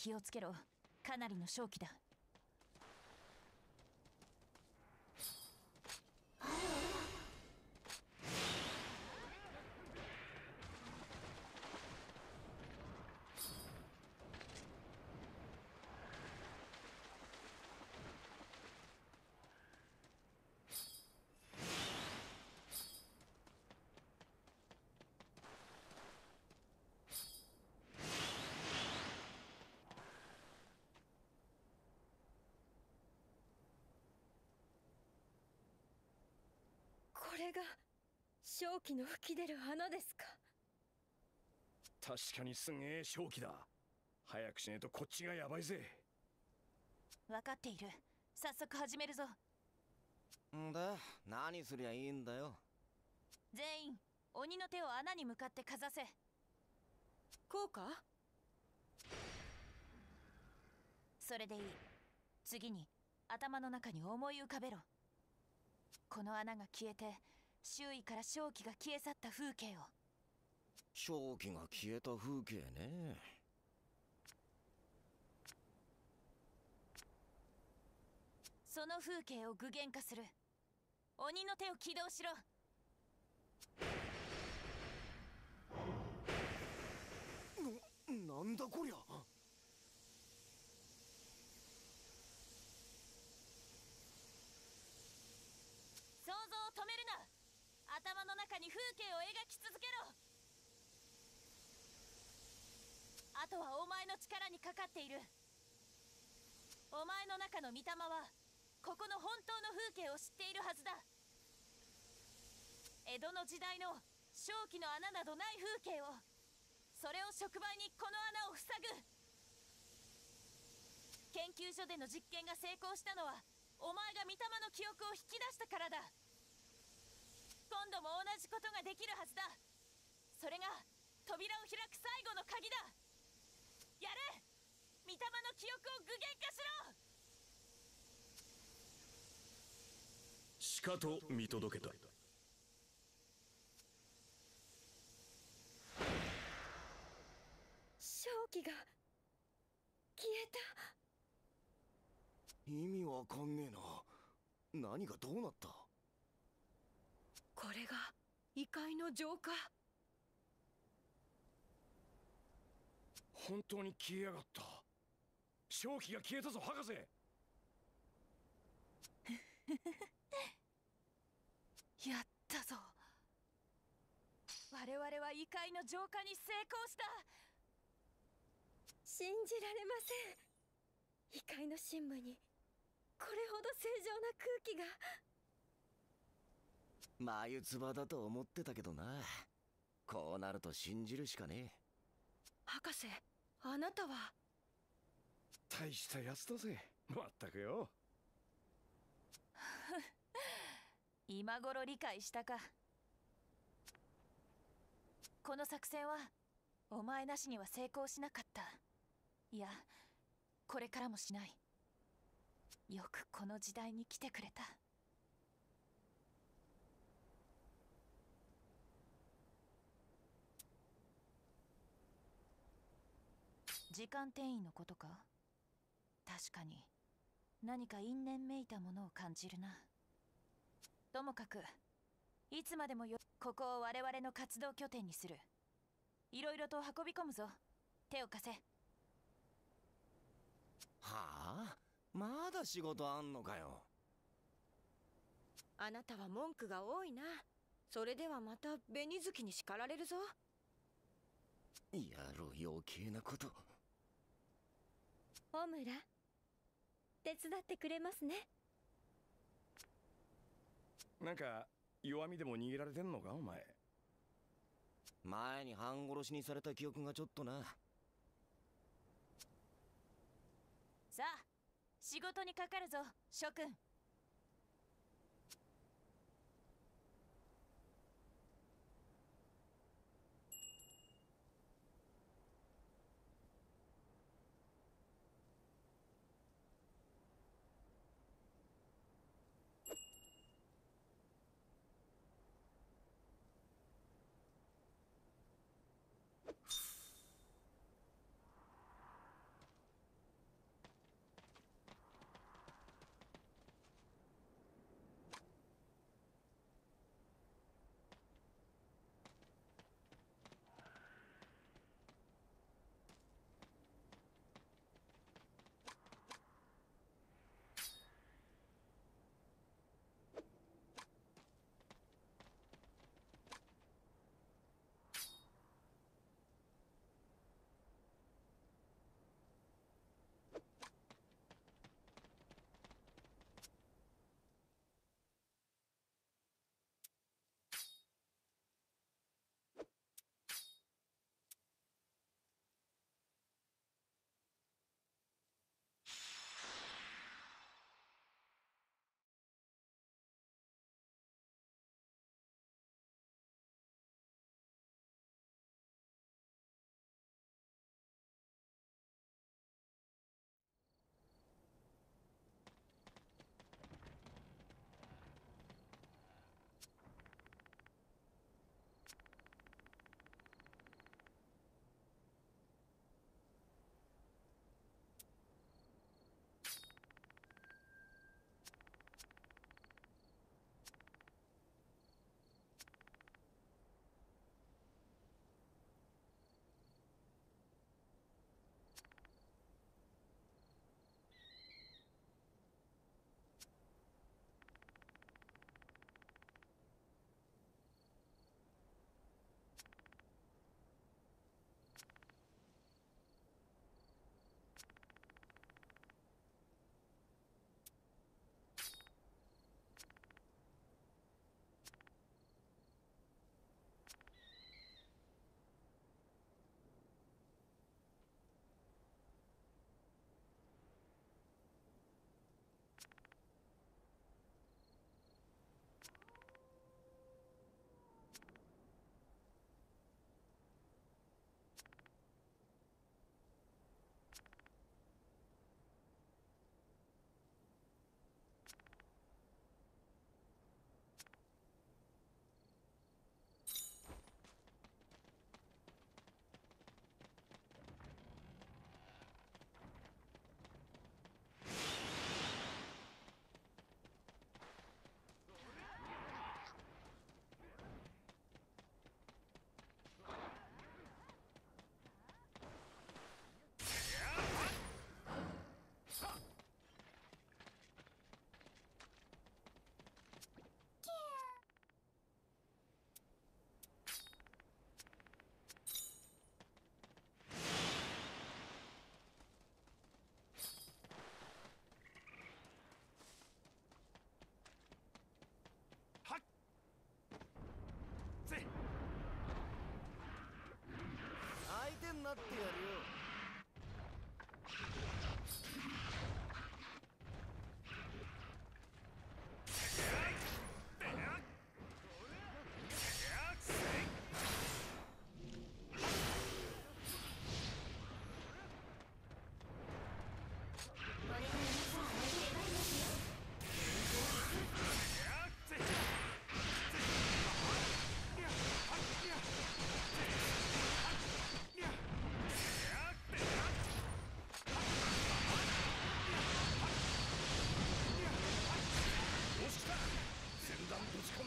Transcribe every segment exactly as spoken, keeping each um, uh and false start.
気をつけろ。かなりの瘴気だ。 これが瘴気の吹き出る穴ですか。 確かにすげえ瘴気だ。早くしねえとこっちがヤバいぜ。 分かっている。早速始めるぞ。 んだ、何すりゃいいんだよ。 全員鬼の手を穴に向かってかざせ。 こうか。 それでいい。次に頭の中に思い浮かべろ。この穴が消えて周囲から瘴気が消え去った風景を。 瘴気が消えた風景ね。 その風景を具現化する。鬼の手を起動しろ。 な、なんだこりゃ。 想像を止めるな。頭の中に風景を描き続けろ。あとはお前の力にかかっている。お前の中の御霊はここの本当の風景を知っているはずだ。江戸の時代の瘴気の穴などない風景を、それを触媒にこの穴を塞ぐ。研究所での実験が成功したのはお前が御霊の記憶を引き出したからだ。今度も同じことができるはずだ。それが扉を開く最後の鍵だ。やれ。御霊の記憶を具現化しろ。 しかと見届けた。 瘴気が消えた。 意味わかんねえな。何がどうなった。 これが異界の浄化。 本当に消えやがった。瘴気が消えたぞ博士。 やったぞ。我々は異界の浄化に成功した。 信じられません。異界の深部にこれほど正常な空気が。 眉唾だと思ってたけどな。こうなると信じるしかねえ。 博士、あなたは。 大したやつだぜ。まったくよ。 今頃理解したか。この作戦はお前なしには成功しなかった。いや、これからもしない。よくこの時代に来てくれた。時間転移のことか。確かに何か因縁めいたものを感じるな。ともかくいつまでもよここを我々の活動拠点にする。いろいろと運び込むぞ。手を貸せ。 はあ、まだ仕事あんのかよ。 あなたは文句が多いな。それではまた紅月に叱られるぞ。 やろう、余計なこと。 オムラ、手伝ってくれますね。 なんか弱みでも握られてんのかお前。 前に半殺しにされた記憶がちょっとな。 さあ仕事にかかるぞ諸君。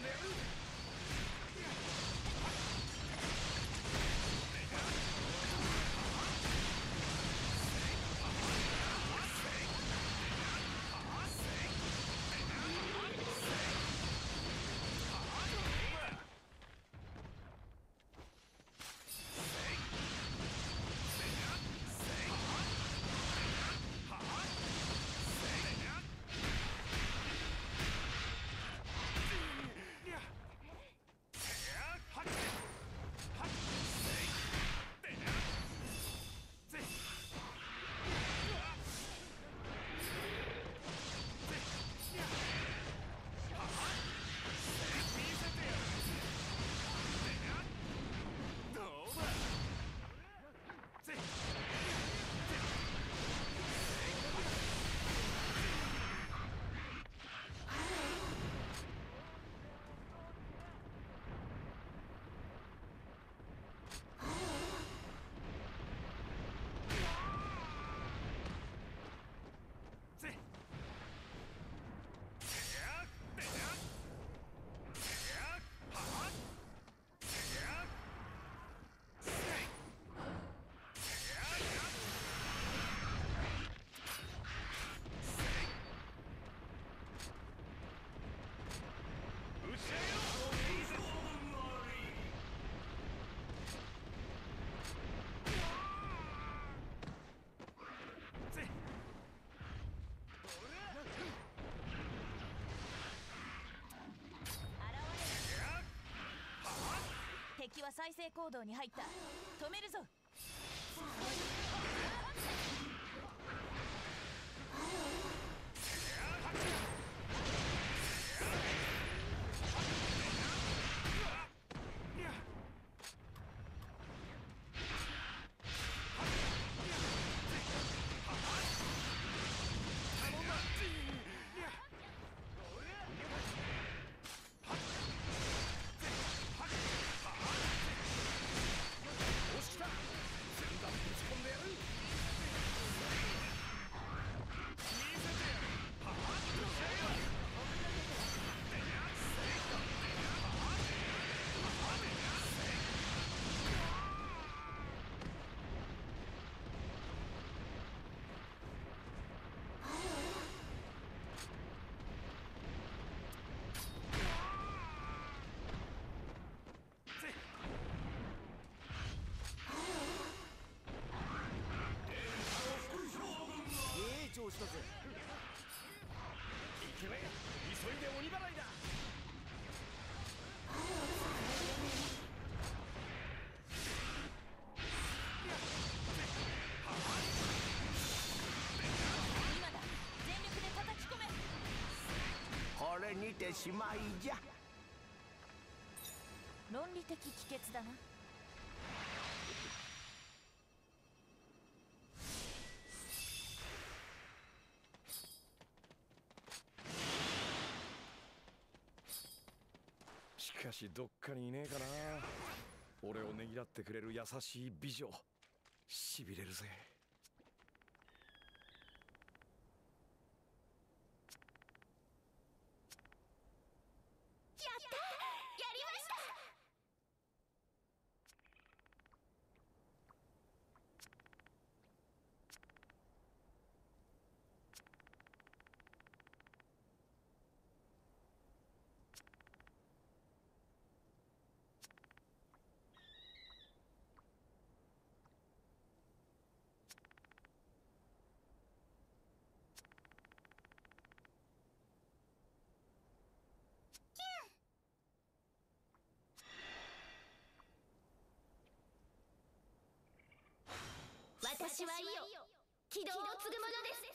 でやる。 敵は再生行動に入った。止めるぞ。 調子だぜ。 イケメン、急いで鬼払いだ。 今だ、全力で叩き込め。 これにてしまいじゃ。 論理的帰結だな。 しかしどっかにいねえかな。俺をねぎらってくれる優しい美女、しびれるぜ。 やった、やりました。私はイオ、軌道を継ぐものです。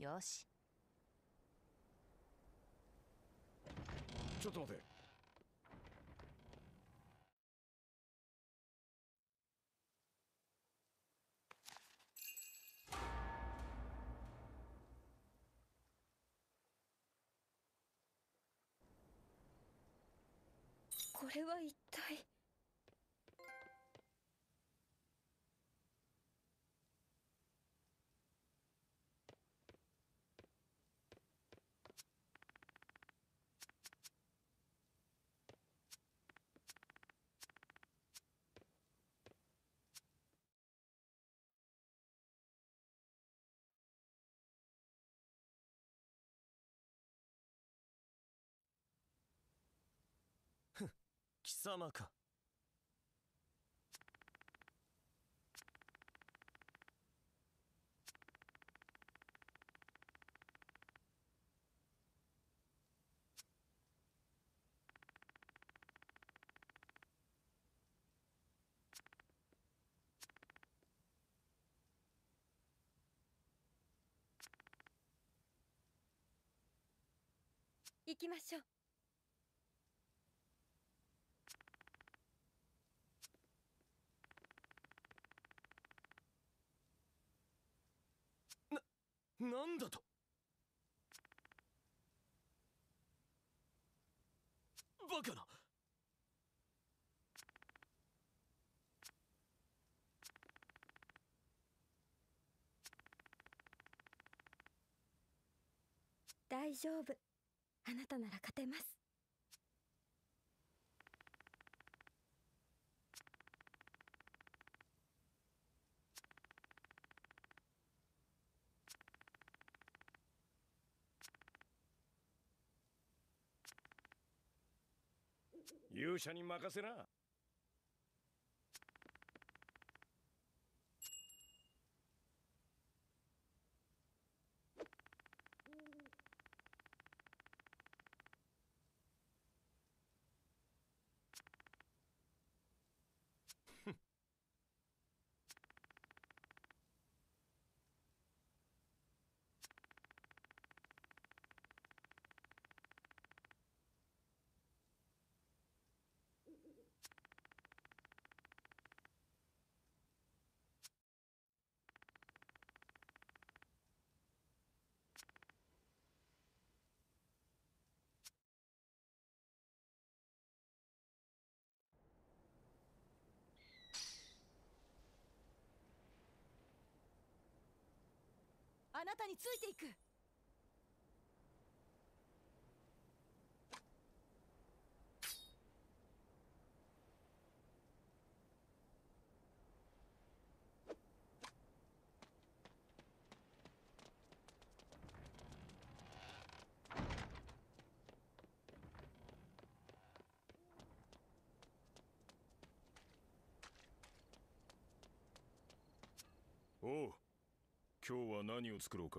よし。 ちょっと待て。 これは一体。 貴様か。 行きましょう。 なんだと。バカな。 大丈夫。あなたなら勝てます。 勇者に任せな。 あなたについていく。 おう、今日は何を作ろうか。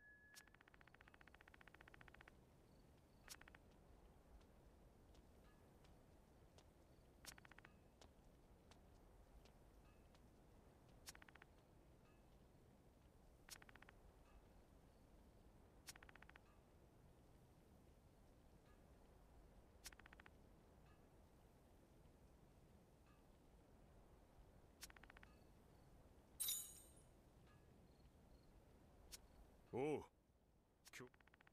おう、今日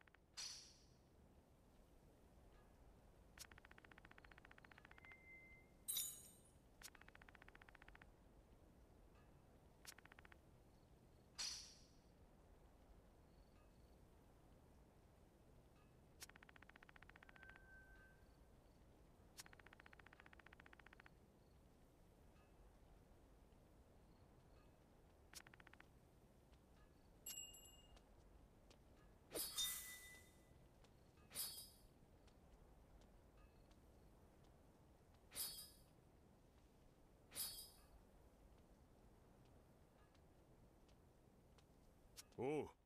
おう。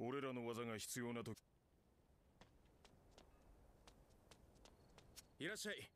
俺らの技が必要な時。いらっしゃい。